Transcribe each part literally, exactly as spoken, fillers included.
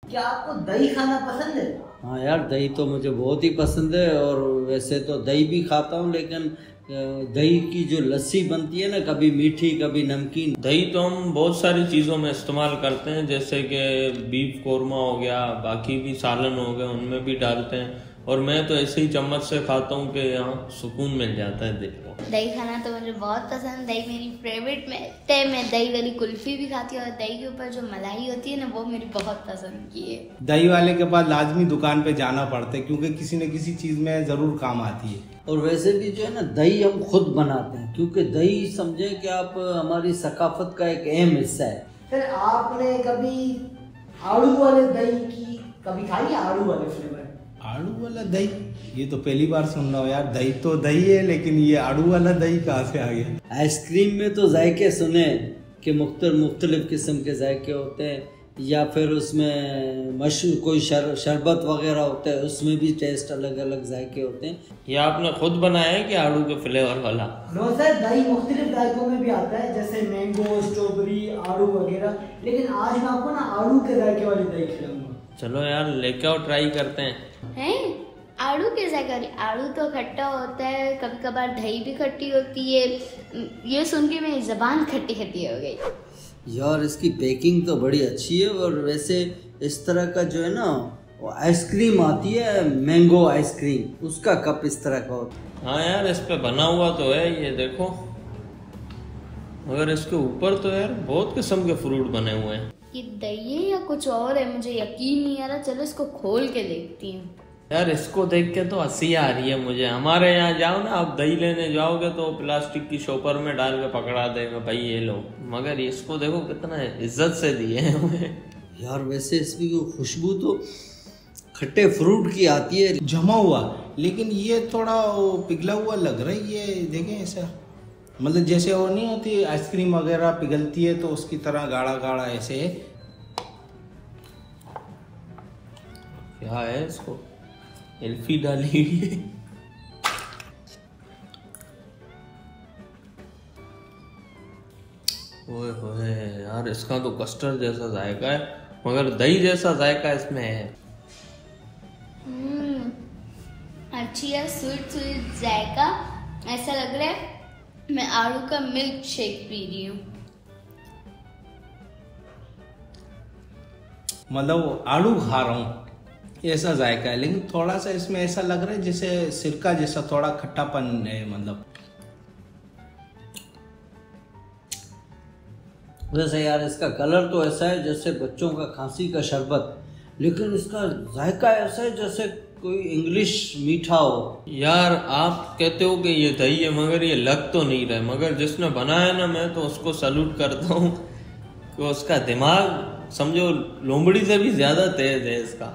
क्या आपको दही खाना पसंद है? हाँ यार, दही तो मुझे बहुत ही पसंद है। और वैसे तो दही भी खाता हूँ, लेकिन दही की जो लस्सी बनती है ना, कभी मीठी कभी नमकीन। दही तो हम बहुत सारी चीज़ों में इस्तेमाल करते हैं, जैसे कि बीफ कोरमा हो गया, बाकी भी सालन हो गए, उनमें भी डालते हैं। और मैं तो ऐसे ही चम्मच से खाता हूँ कि यहाँ सुकून मिल जाता है दिल को। दही खाना तो मुझे बहुत पसंद, दही मेरी फेवरेट में है। मैं दही वाली कुल्फी भी खाती हूँ और दही के ऊपर जो मलाई होती है ना, वो मेरी बहुत पसंद की है। दही वाले के पास लाजमी दुकान पे जाना पड़ता है, क्योंकि किसी न किसी चीज़ में ज़रूर काम आती है। और वैसे भी जो है ना, दही हम खुद बनाते हैं, क्योंकि दही समझे कि आप हमारी सकाफत का एक अहम हिस्सा है। फिर आपने कभी आड़ू वाले दही की कभी खाई है? आड़ू वाले फ्लेवर? आड़ू वाला दही, ये तो पहली बार सुन रहा हूँ यार। दही तो दही है, लेकिन ये आड़ू वाला दही कहाँ से आ गया? आइसक्रीम में तो जायके सुने कि मुख्तलिफ मुख्तलिफ किस्म के जायके होते हैं, या फिर उसमें मशहूर कोई शर, शरबत वगैरह होता है, उसमें भी टेस्ट अलग अलग जायके होते हैं। ये आपने खुद बनाया है कि आड़ू के फ्लेवर वाला? नो सर, दही मुख्तलिफ जायकों में भी आता है, जैसे मैंगो, स्ट्रॉबेरी, आड़ू वगैरह। लेकिन आज मैं आपको ना आड़ू के जायके वाली दही खिलाऊंगा। चलो यार, लेके आओ, ट्राई करते हैं। हैं? आड़ू के जायका? आड़ू तो खट्टा होता है, कभी कभार दही भी खट्टी होती है। ये सुन के मेरी ज़बान खट्टी खट्टी हो गई। यार इसकी पैकिंग तो बड़ी अच्छी है। और वैसे इस तरह का जो है ना, वो आइसक्रीम आती है, मैंगो आइसक्रीम, उसका कप इस तरह का होता है। हाँ यार, इस पे बना हुआ तो है, ये देखो। मगर इसके ऊपर तो यार बहुत किस्म के फ्रूट बने हुए हैं। ये दही है या कुछ और है, मुझे यकीन नहीं आ रहा। चलो इसको खोल के देखती हूँ। यार इसको देख के तो हंसी आ रही है मुझे। हमारे यहाँ जाओ ना, आप दही लेने जाओगे तो प्लास्टिक की शॉपर में डाल के पकड़ा देगा, भाई ये लो। मगर इसको देखो कितना इज्जत से दिए हैं हमें। यार वैसे इसकी खुशबू तो खट्टे फ्रूट की आती है, जमा हुआ, लेकिन ये थोड़ा पिघला हुआ लग रहा है। ये देखें ऐसा, मतलब जैसे वो नहीं होती आइसक्रीम वगैरह पिघलती है तो उसकी तरह गाढ़ा गाढ़ा ऐसे है। क्या है इसको? एल्फी डाली हुई है। ओए होए यार, इसका तो कस्टर्ड जैसा जायका है, मगर दही जैसा जायका इसमें है। हम्म, अच्छी है, स्वीट स्वीट जायका। ऐसा लग रहा है मैं आड़ू का मिल्क शेक पी रही हूँ। मतलब आड़ू खा रहा हूँ ऐसा जायका है, लेकिन थोड़ा सा इसमें ऐसा लग रहा है जैसे सिरका जैसा, थोड़ा खट्टापन है। मतलब वैसे यार इसका कलर तो ऐसा है जैसे बच्चों का खांसी का शरबत, लेकिन इसका जायका ऐसा है जैसे कोई इंग्लिश मीठा हो। यार आप कहते हो कि ये दही है, मगर ये लग तो नहीं रहा। मगर जिसने बनाया ना, मैं तो उसको सैल्यूट करता हूँ कि उसका दिमाग समझो लोमड़ी से भी ज्यादा तेज है इसका।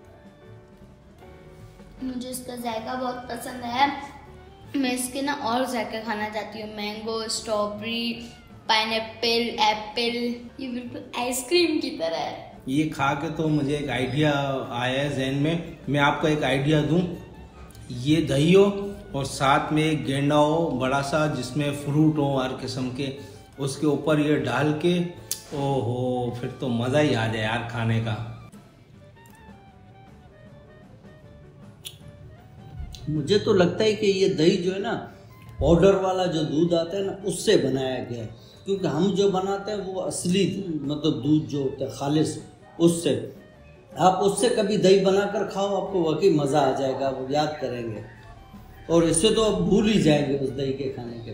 मुझे इसका जायका बहुत पसंद है। मैं इसके ना और जायका खाना चाहती हूँ। मैंगो, स्ट्रॉबेरी, पाइनएप्पल, एप्पल, ये बिल्कुल आइसक्रीम की तरह है। ये खा के तो मुझे एक आइडिया आया है जहन में। मैं आपको एक आइडिया दूं, ये दही हो और साथ में एक गेंडा हो बड़ा सा, जिसमें फ्रूट हो हर किस्म के, उसके ऊपर ये डाल के, ओहो फिर तो मज़ा ही आ जाए यार खाने का। मुझे तो लगता है कि ये दही जो है ना, पाउडर वाला जो दूध आता है ना, उससे बनाया गया है। क्योंकि हम जो बनाते हैं वो असली मतलब दूध जो होता है खालिस, उससे। आप उससे कभी दही बनाकर खाओ, आपको वाकई मज़ा आ जाएगा, वो याद करेंगे। और इससे तो आप भूल ही जाएंगे उस दही के खाने के।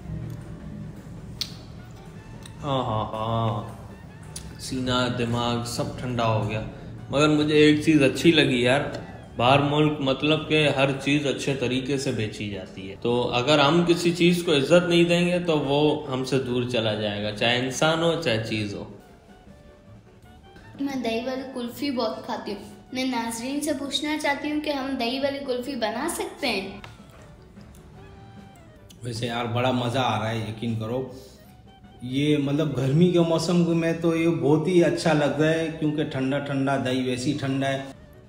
हाँ हाँ हाँ, सीना दिमाग सब ठंडा हो गया। मगर मुझे एक चीज़ अच्छी लगी यार, बाहर मुल्क मतलब के हर चीज़ अच्छे तरीके से बेची जाती है। तो अगर हम किसी चीज़ को इज्जत नहीं देंगे तो वो हमसे दूर चला जाएगा, चाहे इंसान हो चाहे चीज़ हो। मैं दही वाली कुल्फ़ी बहुत खाती हूँ। मैं नाजरीन से पूछना चाहती हूँ कि हम दही वाली कुल्फ़ी बना सकते हैं? वैसे यार बड़ा मज़ा आ रहा है, यकीन करो। ये मतलब गर्मी के मौसम में तो ये बहुत ही अच्छा लग रहा है, क्योंकि ठंडा ठंडा दही वैसे ही ठंडा है।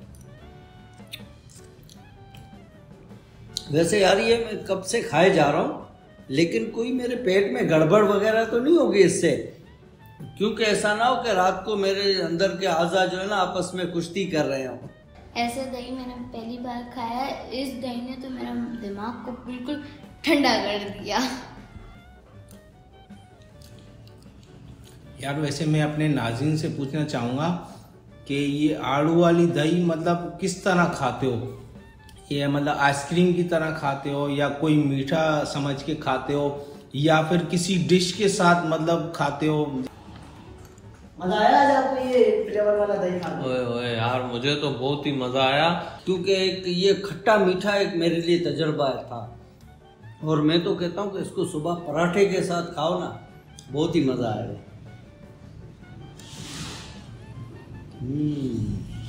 वैसे यार ये मैं कब से खाए जा रहा हूँ, लेकिन कोई मेरे पेट में गड़बड़ वगैरह तो नहीं होगी इससे? क्योंकि ऐसा ना हो कि रात को मेरे अंदर के आज़ा जो है ना आपस में कुश्ती कर रहे हो। ऐसा दही मैंने पहली बार खाया है। इस दही ने तो मेरा दिमाग को बिल्कुल ठंडा कर दिया। यार वैसे मैं अपने नाज़रीन से पूछना चाहूँगा कि ये आड़ू वाली दही मतलब किस तरह खाते हो? ये मतलब आइसक्रीम की तरह खाते हो या कोई मीठा समझ के खाते हो या फिर किसी डिश के साथ मतलब खाते हो? मजा आया आज आपको ये फ्लेवर वाला दही खाने? ओए ओए यार मुझे तो बहुत ही मजा आया, क्योंकि एक ये खट्टा मीठा एक मेरे लिए तजुर्बा था और मैं तो कहता हूँ कि इसको सुबह पराठे के साथ खाओ ना, बहुत ही मजा आएगा। हम्म